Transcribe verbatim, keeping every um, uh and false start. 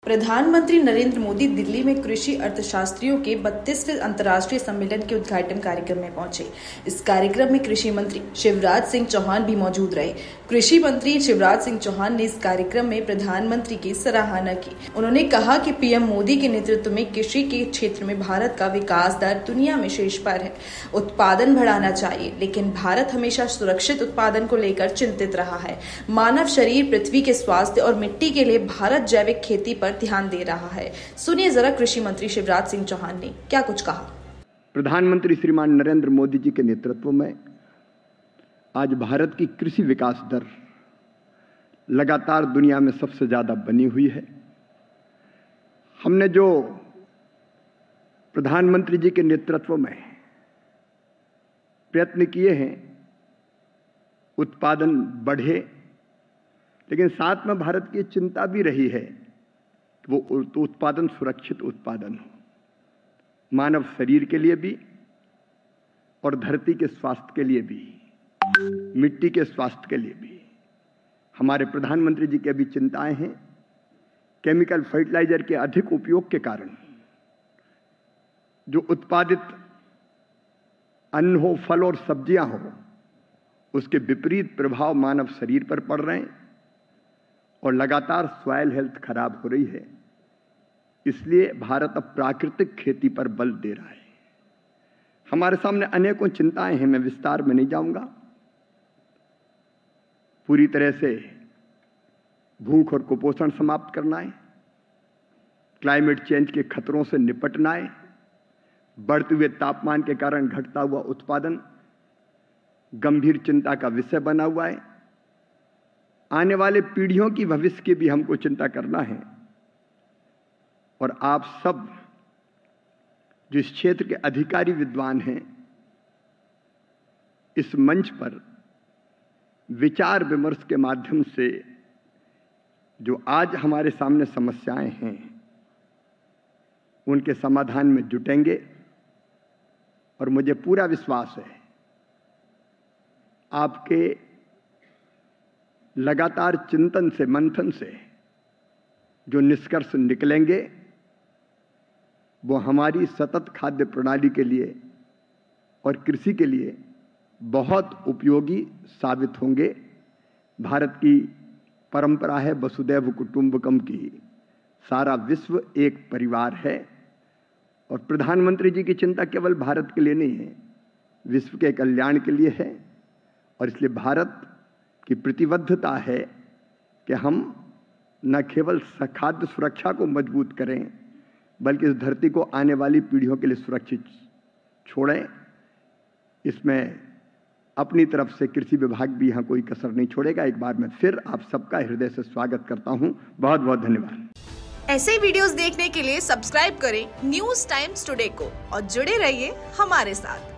प्रधानमंत्री नरेंद्र मोदी दिल्ली में कृषि अर्थशास्त्रियों के बत्तीसवें अंतर्राष्ट्रीय सम्मेलन के उद्घाटन कार्यक्रम में पहुंचे। इस कार्यक्रम में कृषि मंत्री शिवराज सिंह चौहान भी मौजूद रहे। कृषि मंत्री शिवराज सिंह चौहान ने इस कार्यक्रम में प्रधानमंत्री की सराहना की। उन्होंने कहा कि पीएम मोदी के नेतृत्व में कृषि के क्षेत्र में भारत का विकास दर दुनिया में शीर्ष पर है। उत्पादन बढ़ाना चाहिए, लेकिन भारत हमेशा सुरक्षित उत्पादन को लेकर चिंतित रहा है। मानव शरीर, पृथ्वी के स्वास्थ्य और मिट्टी के लिए भारत जैविक खेती पर ध्यान दे रहा है। सुनिए जरा कृषि मंत्री शिवराज सिंह चौहान ने क्या कुछ कहा। प्रधानमंत्री श्रीमान नरेंद्र मोदी जी के नेतृत्व में आज भारत की कृषि विकास दर लगातार दुनिया में सबसे ज्यादा बनी हुई है। हमने जो प्रधानमंत्री जी के नेतृत्व में प्रयत्न किए हैं, उत्पादन बढ़े, लेकिन साथ में भारत की चिंता भी रही है कि वो उत्पादन सुरक्षित उत्पादन हो, मानव शरीर के लिए भी और धरती के स्वास्थ्य के लिए भी, मिट्टी के स्वास्थ्य के लिए भी। हमारे प्रधानमंत्री जी की अभी चिंताएं हैं केमिकल फर्टिलाइजर के अधिक उपयोग के कारण जो उत्पादित अन्न हो, फल और सब्जियां हो, उसके विपरीत प्रभाव मानव शरीर पर पड़ रहे हैं और लगातार सॉइल हेल्थ खराब हो रही है। इसलिए भारत अब प्राकृतिक खेती पर बल दे रहा है। हमारे सामने अनेकों चिंताएं हैं, मैं विस्तार में नहीं जाऊंगा। पूरी तरह से भूख और कुपोषण समाप्त करना है, क्लाइमेट चेंज के खतरों से निपटना है, बढ़ते हुए तापमान के कारण घटता हुआ उत्पादन गंभीर चिंता का विषय बना हुआ है। आने वाले पीढ़ियों की भविष्य की भी हमको चिंता करना है। और आप सब जो इस क्षेत्र के अधिकारी विद्वान हैं, इस मंच पर विचार विमर्श के माध्यम से जो आज हमारे सामने समस्याएं हैं, उनके समाधान में जुटेंगे। और मुझे पूरा विश्वास है आपके लगातार चिंतन से, मंथन से जो निष्कर्ष निकलेंगे वो हमारी सतत खाद्य प्रणाली के लिए और कृषि के लिए बहुत उपयोगी साबित होंगे। भारत की परंपरा है वसुदैव कुटुंबकम की, सारा विश्व एक परिवार है। और प्रधानमंत्री जी की चिंता केवल भारत के लिए नहीं है, विश्व के कल्याण के लिए है। और इसलिए भारत की प्रतिबद्धता है कि हम न केवल खाद्य सुरक्षा को मजबूत करें, बल्कि इस धरती को आने वाली पीढ़ियों के लिए सुरक्षित छोड़ें। इसमें अपनी तरफ से कृषि विभाग भी यहाँ कोई कसर नहीं छोड़ेगा। एक बार मैं फिर आप सबका हृदय से स्वागत करता हूँ। बहुत बहुत धन्यवाद। ऐसे वीडियोस देखने के लिए सब्सक्राइब करें न्यूज़ टाइम्स टुडे को और जुड़े रहिए हमारे साथ।